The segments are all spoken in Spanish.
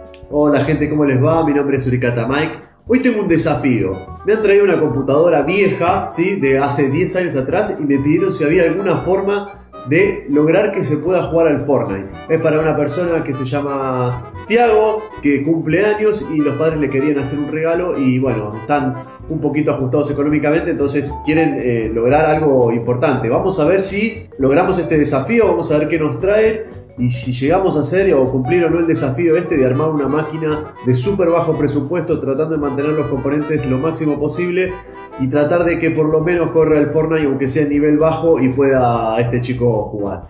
Hola gente, ¿cómo les va? Mi nombre es Uricata Mike. Hoy tengo un desafío. Me han traído una computadora vieja, ¿sí? De hace 10 años atrás, y me pidieron si había alguna forma de lograr que se pueda jugar al Fortnite. Es para una persona que se llama Tiago, que cumple años y los padres le querían hacer un regalo y bueno, están un poquito ajustados económicamente, entonces quieren lograr algo importante. Vamos a ver si logramos este desafío, vamos a ver qué nos traen. Y si llegamos a hacer o cumplir o no el desafío este de armar una máquina de súper bajo presupuesto, tratando de mantener los componentes lo máximo posible y tratar de que por lo menos corra el Fortnite aunque sea a nivel bajo y pueda este chico jugar.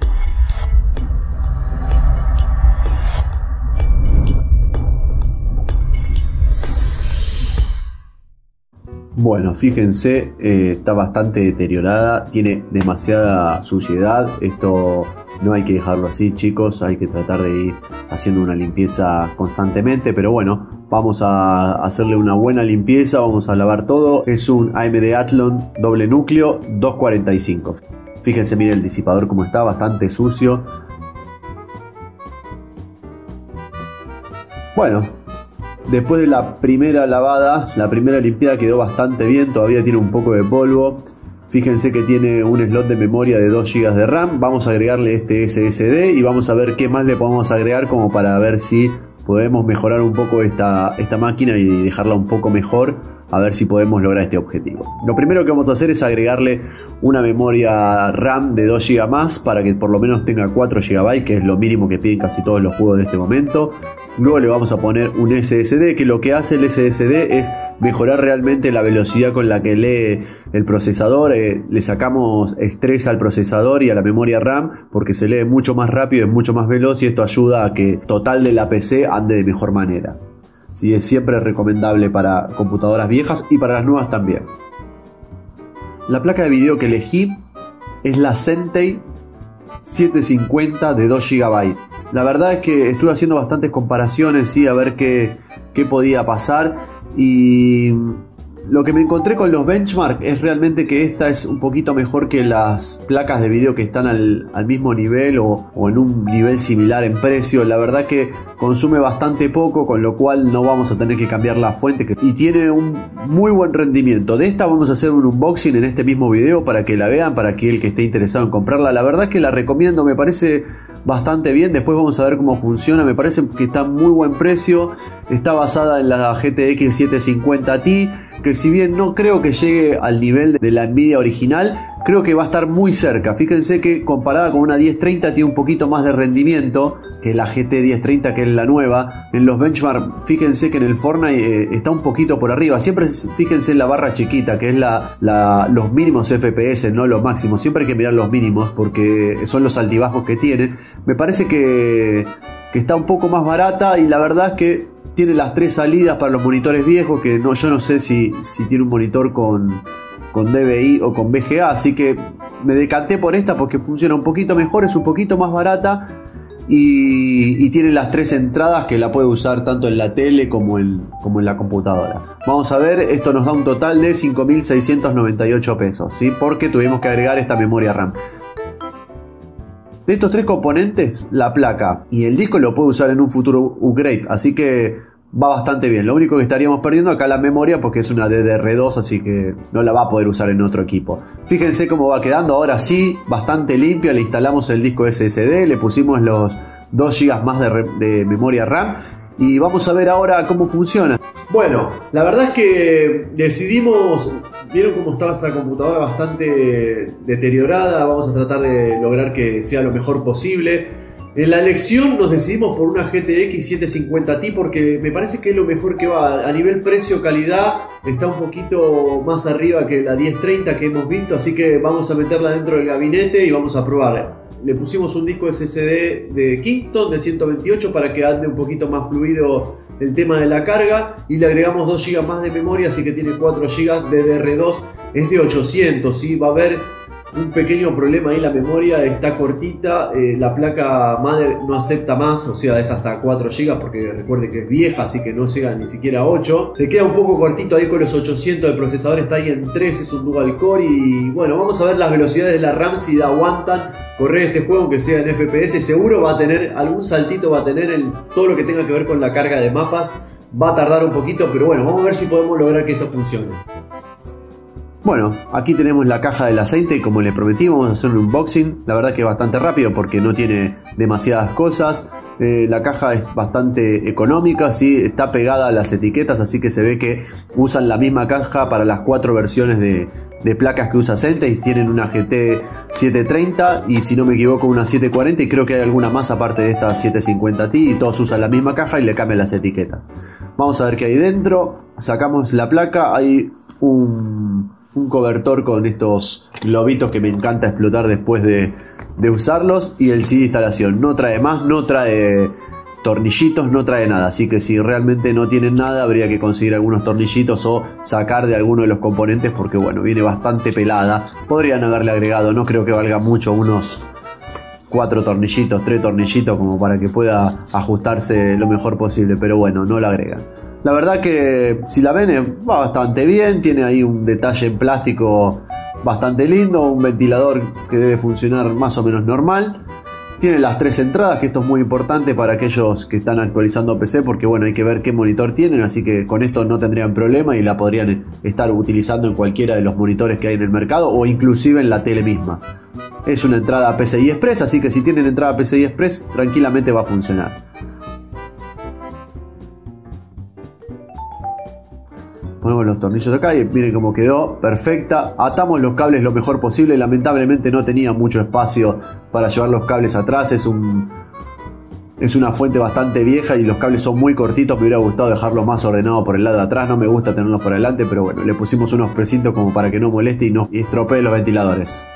Bueno, fíjense, está bastante deteriorada, tiene demasiada suciedad. Esto no hay que dejarlo así, chicos, hay que tratar de ir haciendo una limpieza constantemente, pero bueno, vamos a hacerle una buena limpieza, vamos a lavar todo. Es un AMD Athlon doble núcleo 245. Fíjense, miren el disipador como está, bastante sucio. Bueno, después de la primera lavada, la primera limpiada quedó bastante bien, todavía tiene un poco de polvo. Fíjense que tiene un slot de memoria de 2 GB de RAM. Vamos a agregarle este SSD y vamos a ver qué más le podemos agregar como para ver si podemos mejorar un poco esta máquina y dejarla un poco mejor. A ver si podemos lograr este objetivo. Lo primero que vamos a hacer es agregarle una memoria RAM de 2 GB más para que por lo menos tenga 4 GB, que es lo mínimo que piden casi todos los juegos de este momento. Luego le vamos a poner un SSD, que lo que hace el SSD es mejorar realmente la velocidad con la que lee el procesador. Le sacamos estrés al procesador y a la memoria RAM porque se lee mucho más rápido, es mucho más veloz y esto ayuda a que el total de la PC ande de mejor manera. Sí, es siempre recomendable para computadoras viejas y para las nuevas también. La placa de video que elegí es la Zentai 750 de 2 GB. La verdad es que estuve haciendo bastantes comparaciones, ¿sí? A ver qué podía pasar, y lo que me encontré con los benchmark es realmente que esta es un poquito mejor que las placas de video que están al mismo nivel o en un nivel similar en precio. La verdad que consume bastante poco, con lo cual no vamos a tener que cambiar la fuente y tiene un muy buen rendimiento. De esta vamos a hacer un unboxing en este mismo video para que la vean, para que el que esté interesado en comprarla. La verdad es que la recomiendo, me parece bastante bien. Después vamos a ver cómo funciona. Me parece que está a muy buen precio. Está basada en la GTX 750 Ti, que si bien no creo que llegue al nivel de la Nvidia original, creo que va a estar muy cerca. Fíjense que comparada con una 1030 tiene un poquito más de rendimiento que la GT 1030, que es la nueva. En los benchmark, fíjense que en el Fortnite está un poquito por arriba. Siempre fíjense en la barra chiquita, que es los mínimos FPS, no los máximos. Siempre hay que mirar los mínimos porque son los altibajos que tiene. Me parece que está un poco más barata, y la verdad es que tiene las 3 salidas para los monitores viejos, que yo no sé si tiene un monitor con DVI o con VGA, así que me decanté por esta porque funciona un poquito mejor, es un poquito más barata y tiene las 3 entradas que la puede usar tanto en la tele como en la computadora. Vamos a ver, esto nos da un total de 5.698 pesos, ¿sí? Porque tuvimos que agregar esta memoria RAM. De estos 3 componentes, la placa y el disco lo puedo usar en un futuro upgrade, así que va bastante bien. Lo único que estaríamos perdiendo acá la memoria, porque es una DDR2, así que no la va a poder usar en otro equipo. Fíjense cómo va quedando, ahora sí, bastante limpia. Le instalamos el disco SSD, le pusimos los 2 GB más de memoria RAM y vamos a ver ahora cómo funciona. Bueno, la verdad es que decidimos... Vieron cómo estaba esta computadora bastante deteriorada. Vamos a tratar de lograr que sea lo mejor posible. En la elección nos decidimos por una GTX 750 Ti porque me parece que es lo mejor que va. A nivel precio-calidad está un poquito más arriba que la 1030 que hemos visto. Así que vamos a meterla dentro del gabinete y vamos a probar. Le pusimos un disco SSD de Kingston de 128 para que ande un poquito más fluido el tema de la carga, y le agregamos 2 GB más de memoria, así que tiene 4 GB de DDR2. Es de 800, ¿sí? Va a haber un pequeño problema ahí, la memoria está cortita, la placa madre no acepta más, o sea, es hasta 4 GB porque recuerde que es vieja, así que no llega ni siquiera a 8. Se queda un poco cortito ahí con los 800, el procesador está ahí en 3, es un dual core. Y bueno, vamos a ver las velocidades de la RAM si aguantan correr este juego, aunque sea en FPS. Seguro va a tener algún saltito, va a tener en todo lo que tenga que ver con la carga de mapas. Va a tardar un poquito, pero bueno, vamos a ver si podemos lograr que esto funcione. Bueno, aquí tenemos la caja del aceite y como les prometí vamos a hacer un unboxing. La verdad que es bastante rápido porque no tiene demasiadas cosas. La caja es bastante económica, ¿sí? Está pegada a las etiquetas, así que se ve que usan la misma caja para las 4 versiones de placas que usa Centex. Tienen una GT 730 y si no me equivoco una 740 y creo que hay alguna más aparte de esta 750 Ti y todos usan la misma caja y le cambian las etiquetas. Vamos a ver qué hay dentro. Sacamos la placa, hay un cobertor con estos globitos que me encanta explotar después de usarlos y el CD de instalación. No trae más, no trae tornillitos, no trae nada, así que si realmente no tienen nada habría que conseguir algunos tornillitos o sacar de alguno de los componentes porque bueno, viene bastante pelada. Podrían haberle agregado, no creo que valga mucho, unos 4 tornillitos, 3 tornillitos como para que pueda ajustarse lo mejor posible, pero bueno, no la agregan. La verdad que si la ven va bastante bien, tiene ahí un detalle en plástico bastante lindo, un ventilador que debe funcionar más o menos normal. Tiene las 3 entradas, que esto es muy importante para aquellos que están actualizando PC porque bueno, hay que ver qué monitor tienen, así que con esto no tendrían problema y la podrían estar utilizando en cualquiera de los monitores que hay en el mercado o inclusive en la tele misma. Es una entrada PCI Express, así que si tienen entrada PCI Express tranquilamente va a funcionar. Ponemos los tornillos acá y miren cómo quedó, perfecta. Atamos los cables lo mejor posible. Lamentablemente no tenía mucho espacio para llevar los cables atrás. Es una fuente bastante vieja y los cables son muy cortitos. Me hubiera gustado dejarlo más ordenado por el lado de atrás. No me gusta tenerlos por adelante, pero bueno, le pusimos unos precintos como para que no moleste y no estropee los ventiladores.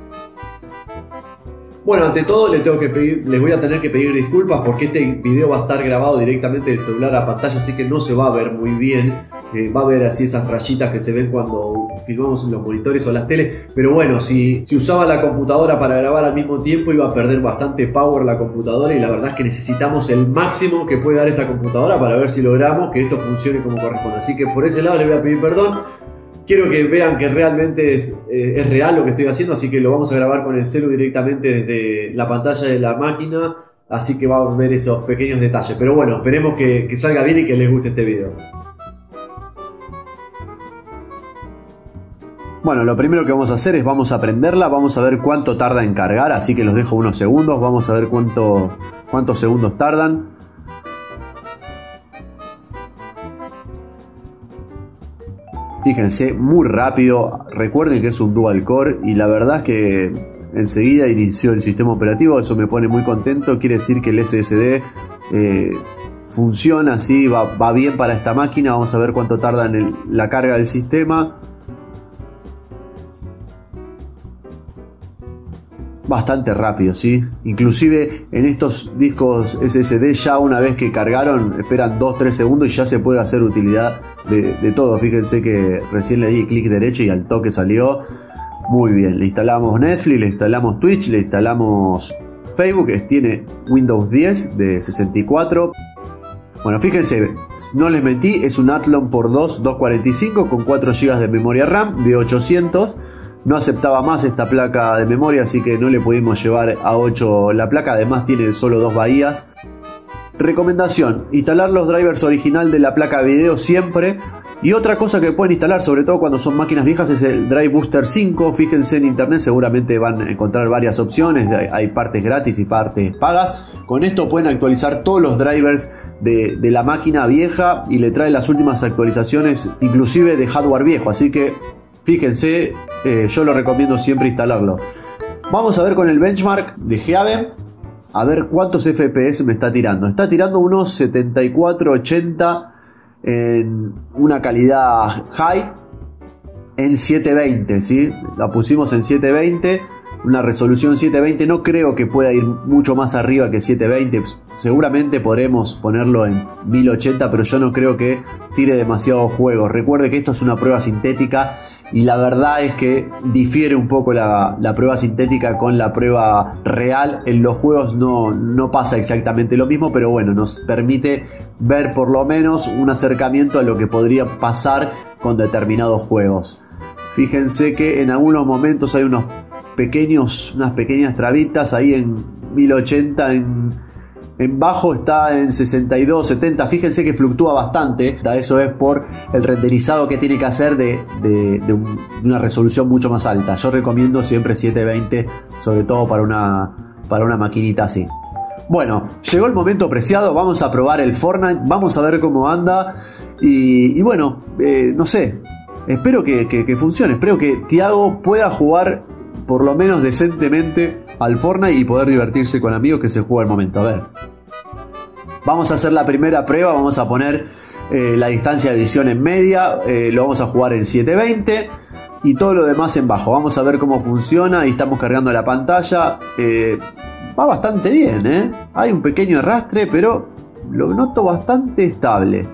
Bueno, ante todo les voy a tener que pedir disculpas porque este video va a estar grabado directamente del celular a pantalla, así que no se va a ver muy bien. Va a ver así esas rayitas que se ven cuando filmamos en los monitores o las teles. Pero bueno, si usaba la computadora para grabar al mismo tiempo iba a perder bastante power la computadora y la verdad es que necesitamos el máximo que puede dar esta computadora para ver si logramos que esto funcione como corresponde. Así que por ese lado les voy a pedir perdón. Quiero que vean que realmente es real lo que estoy haciendo, así que lo vamos a grabar con el celu directamente desde la pantalla de la máquina, así que vamos a ver esos pequeños detalles. Pero bueno, esperemos que salga bien y que les guste este video. Bueno, lo primero que vamos a hacer es vamos a prenderla, vamos a ver cuánto tarda en cargar, así que los dejo unos segundos, vamos a ver cuántos segundos tardan. Fíjense, muy rápido, recuerden que es un dual core y la verdad es que enseguida inició el sistema operativo, eso me pone muy contento, quiere decir que el SSD funciona así, va bien para esta máquina. Vamos a ver cuánto tarda en la carga del sistema. Bastante rápido, ¿sí? Inclusive en estos discos SSD ya una vez que cargaron esperan 2-3 segundos y ya se puede hacer utilidad de todo. Fíjense que recién le di clic derecho y al toque salió. Muy bien, le instalamos Netflix, le instalamos Twitch, le instalamos Facebook, tiene Windows 10 de 64. Bueno, fíjense, no les mentí, es un Athlon x 245 con 4 GB de memoria RAM de 800. No aceptaba más esta placa de memoria, así que no le pudimos llevar a 8 la placa. Además tiene solo 2 bahías. Recomendación: instalar los drivers original de la placa de video siempre. Y otra cosa que pueden instalar, sobre todo cuando son máquinas viejas, es el Drive Booster 5. Fíjense en internet, seguramente van a encontrar varias opciones. Hay partes gratis y partes pagas. Con esto pueden actualizar todos los drivers de la máquina vieja y le trae las últimas actualizaciones, inclusive de hardware viejo. Así que fíjense, yo lo recomiendo siempre instalarlo. Vamos a ver con el benchmark de Geave, a ver cuántos FPS me está tirando. Está tirando unos 74-80 en una calidad high en 720, ¿sí? La pusimos en 720, una resolución 720. No creo que pueda ir mucho más arriba que 720. Seguramente podremos ponerlo en 1080, pero yo no creo que tire demasiado juego. Recuerde que esto es una prueba sintética y la verdad es que difiere un poco la prueba sintética con la prueba real. En los juegos no pasa exactamente lo mismo, pero bueno, nos permite ver por lo menos un acercamiento a lo que podría pasar con determinados juegos. Fíjense que en algunos momentos hay unos unas pequeñas trabitas ahí en 1080 en bajo está en 62, 70. Fíjense que fluctúa bastante. Eso es por el renderizado que tiene que hacer de una resolución mucho más alta. Yo recomiendo siempre 720, sobre todo para una maquinita así. Bueno, llegó el momento preciado. Vamos a probar el Fortnite. Vamos a ver cómo anda. Y bueno, no sé. Espero que funcione. Espero que Thiago pueda jugar por lo menos decentemente al Fortnite y poder divertirse con amigos, que se juega el momento. A ver, vamos a hacer la primera prueba. Vamos a poner la distancia de visión en media, lo vamos a jugar en 720 y todo lo demás en bajo. Vamos a ver cómo funciona. Y estamos cargando la pantalla. Va bastante bien, hay un pequeño arrastre, pero lo noto bastante estable.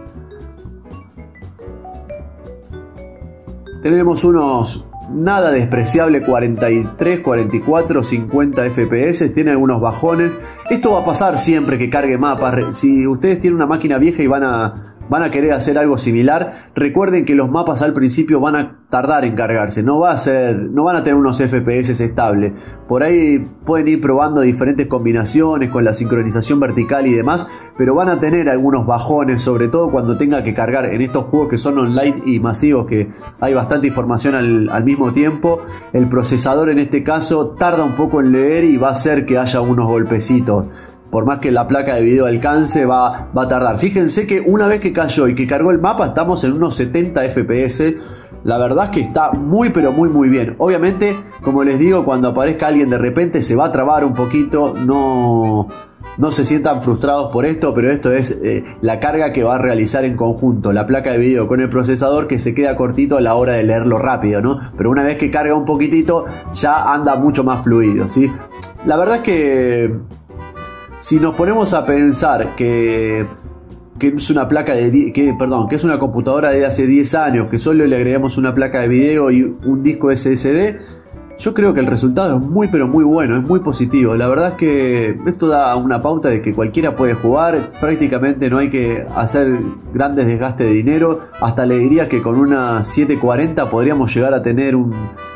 Tenemos unos nada despreciable 43, 44, 50 FPS. Tiene algunos bajones. Esto va a pasar siempre que cargue mapas. Si ustedes tienen una máquina vieja y van a querer hacer algo similar, recuerden que los mapas al principio van a tardar en cargarse. No van a tener unos FPS estables. Por ahí pueden ir probando diferentes combinaciones con la sincronización vertical y demás, pero van a tener algunos bajones, sobre todo cuando tenga que cargar en estos juegos que son online y masivos, que hay bastante información al mismo tiempo. El procesador en este caso tarda un poco en leer y va a hacer que haya unos golpecitos. Por más que la placa de video alcance, va a tardar. Fíjense que una vez que cayó y que cargó el mapa, estamos en unos 70 FPS. La verdad es que está muy pero muy bien. Obviamente, como les digo, cuando aparezca alguien de repente se va a trabar un poquito. No se sientan frustrados por esto, pero esto es la carga que va a realizar en conjunto la placa de video con el procesador, que se queda cortito a la hora de leerlo rápido, ¿no? Pero una vez que carga un poquitito, ya anda mucho más fluido, ¿sí? La verdad es que si nos ponemos a pensar que es una placa que es una computadora de hace 10 años, que solo le agregamos una placa de video y un disco SSD, yo creo que el resultado es muy pero muy bueno, es muy positivo. La verdad es que esto da una pauta de que cualquiera puede jugar, prácticamente no hay que hacer grandes desgastes de dinero. Hasta le diría que con una 740 podríamos llegar a tener un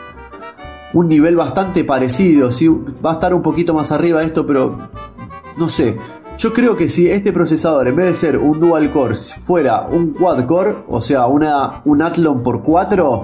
nivel bastante parecido, ¿sí? Va a estar un poquito más arriba de esto, pero no sé. Yo creo que si este procesador, en vez de ser un dual core, fuera un quad core, o sea, un Athlon por 4,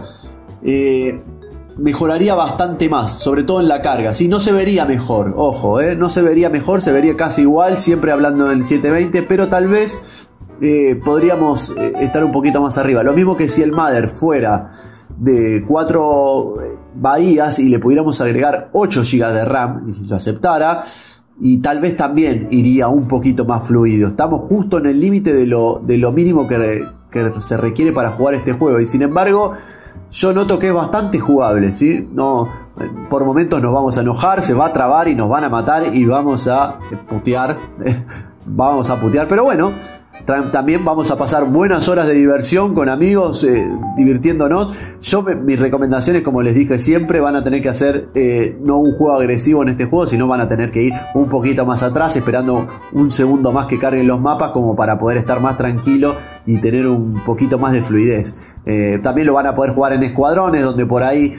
mejoraría bastante más, sobre todo en la carga. Si no se vería mejor, ojo, no se vería mejor, se vería casi igual, siempre hablando del 720, pero tal vez podríamos estar un poquito más arriba. Lo mismo que si el Mother fuera de 4 bahías y le pudiéramos agregar 8 GB de RAM, y si lo aceptara, y tal vez también iría un poquito más fluido. Estamos justo en el límite de lo mínimo que se requiere para jugar este juego, y sin embargo yo noto que es bastante jugable, ¿sí? No, por momentos nos vamos a enojar, se va a trabar y nos van a matar y vamos a putear. Vamos a putear, pero bueno, también vamos a pasar buenas horas de diversión con amigos, divirtiéndonos. Mis recomendaciones, como les dije siempre, van a tener que hacer no un juego agresivo en este juego, sino van a tener que ir un poquito más atrás, esperando un segundo más que carguen los mapas, como para poder estar más tranquilo y tener un poquito más de fluidez. También lo van a poder jugar en escuadrones, donde por ahí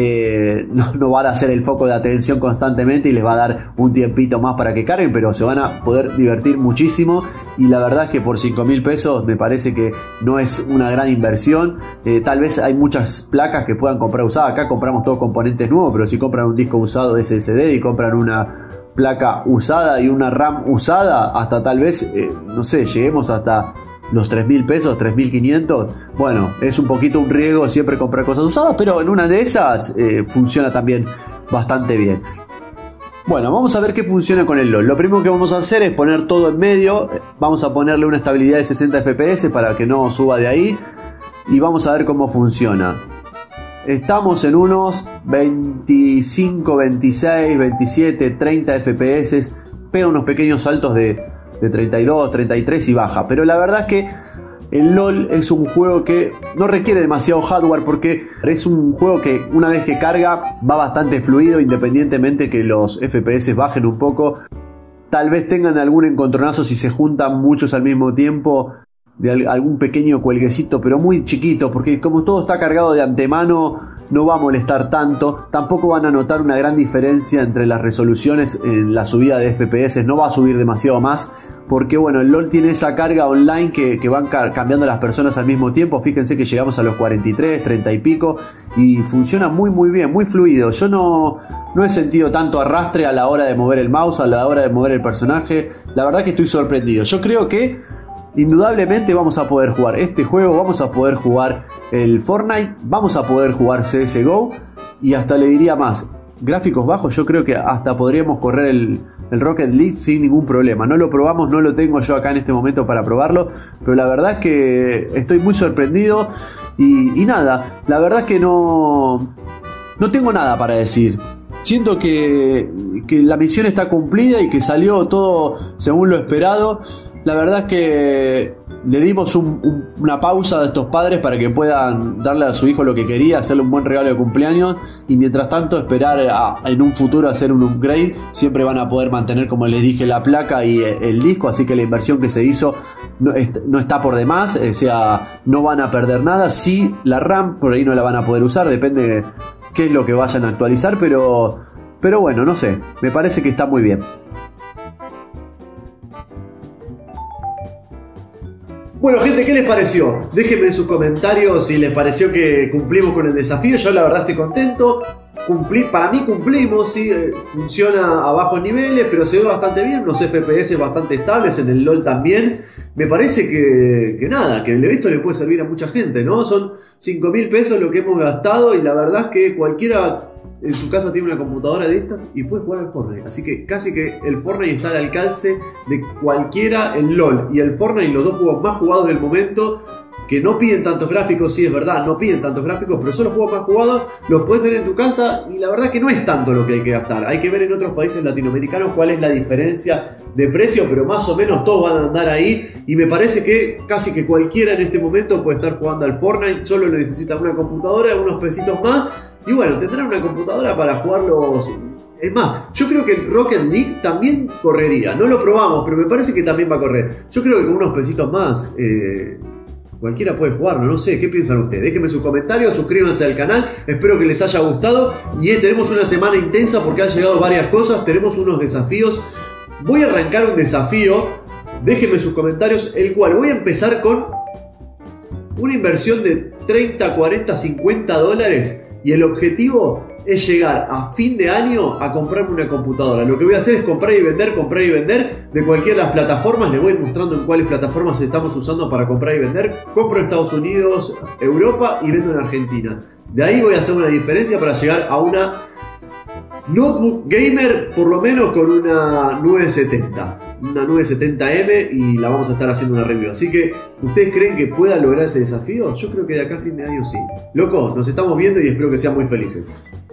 no van a hacer el foco de atención constantemente y les va a dar un tiempito más para que carguen, pero se van a poder divertir muchísimo. Y la verdad es que por 5.000 pesos me parece que no es una gran inversión. Tal vez hay muchas placas que puedan comprar usadas. Acá compramos todos componentes nuevos, pero si compran un disco usado SSD y compran una placa usada y una RAM usada, hasta tal vez, no sé, lleguemos hasta los 3.000 pesos, 3.500. Bueno, es un poquito un riesgo siempre comprar cosas usadas, pero en una de esas funciona también bastante bien. Bueno, vamos a ver qué funciona con el LOL. Lo primero que vamos a hacer es poner todo en medio. Vamos a ponerle una estabilidad de 60 FPS para que no suba de ahí, y vamos a ver cómo funciona. Estamos en unos 25, 26, 27, 30 FPS. Pega unos pequeños saltos de 32, 33 y baja. Pero la verdad es que el LOL es un juego que no requiere demasiado hardware, porque es un juego que una vez que carga va bastante fluido, independientemente que los FPS bajen un poco. Tal vez tengan algún encontronazo si se juntan muchos al mismo tiempo, de algún pequeño cuelguecito, pero muy chiquito, porque como todo está cargado de antemano, no va a molestar tanto. Tampoco van a notar una gran diferencia entre las resoluciones en la subida de FPS, no va a subir demasiado más, porque bueno, el LOL tiene esa carga online que van cambiando las personas al mismo tiempo. Fíjense que llegamos a los 43, 30 y pico, y funciona muy bien, muy fluido. Yo no he sentido tanto arrastre a la hora de mover el mouse, a la hora de mover el personaje. La verdad que estoy sorprendido. Yo creo que indudablemente vamos a poder jugar este juego, vamos a poder jugar el Fortnite, vamos a poder jugar CSGO, y hasta le diría más, gráficos bajos, yo creo que hasta podríamos correr el Rocket League sin ningún problema. No lo probamos, no lo tengo yo acá en este momento para probarlo, pero la verdad es que estoy muy sorprendido y nada, la verdad es que no tengo nada para decir. Siento que la misión está cumplida y que salió todo según lo esperado. La verdad es que le dimos una pausa a estos padres para que puedan darle a su hijo lo que quería, hacerle un buen regalo de cumpleaños, y mientras tanto esperar en un futuro hacer un upgrade. Siempre van a poder mantener, como les dije, la placa y el disco, así que la inversión que se hizo no está por demás, o sea, no van a perder nada. Sí, la RAM por ahí no la van a poder usar, depende de qué es lo que vayan a actualizar, pero bueno, no sé, me parece que está muy bien. Bueno, gente, ¿qué les pareció? Déjenme en sus comentarios si les pareció que cumplimos con el desafío. Yo la verdad estoy contento. Para mí cumplimos, sí, funciona a bajos niveles, pero se ve bastante bien, unos FPS bastante estables, en el LOL también. Me parece que nada, que esto le puede servir a mucha gente, ¿no? Son 5.000 pesos lo que hemos gastado, y la verdad es que cualquiera en su casa tiene una computadora de estas y puede jugar al Fortnite. Así que casi que el Fortnite está al alcance de cualquiera. El LOL y el Fortnite, los dos juegos más jugados del momento, que no piden tantos gráficos. Sí, es verdad, no piden tantos gráficos, pero son los juegos más jugados, los puedes tener en tu casa, y la verdad que no es tanto lo que hay que gastar. Hay que ver en otros países latinoamericanos cuál es la diferencia de precio, pero más o menos todos van a andar ahí, y me parece que casi que cualquiera en este momento puede estar jugando al Fortnite. Solo necesita una computadora, unos pesitos más, y bueno, tendrán una computadora para jugarlos. Es más, yo creo que el Rocket League también correría. No lo probamos, pero me parece que también va a correr. Yo creo que con unos pesitos más cualquiera puede jugarlo, no sé, ¿qué piensan ustedes? Déjenme sus comentarios, suscríbanse al canal, espero que les haya gustado. Y tenemos una semana intensa porque han llegado varias cosas, tenemos unos desafíos. Voy a arrancar un desafío, déjenme sus comentarios, el cual voy a empezar con una inversión de 30, 40, 50 dólares. Y el objetivo es llegar a fin de año a comprarme una computadora. Lo que voy a hacer es comprar y vender de cualquiera de las plataformas. Les voy a ir mostrando en cuáles plataformas estamos usando para comprar y vender. Compro en Estados Unidos, Europa, y vendo en Argentina. De ahí voy a hacer una diferencia para llegar a una notebook gamer, por lo menos con una 970. Una 970M, y la vamos a estar haciendo una review. Así que, ¿ustedes creen que pueda lograr ese desafío? Yo creo que de acá a fin de año sí. Loco, nos estamos viendo y espero que sean muy felices.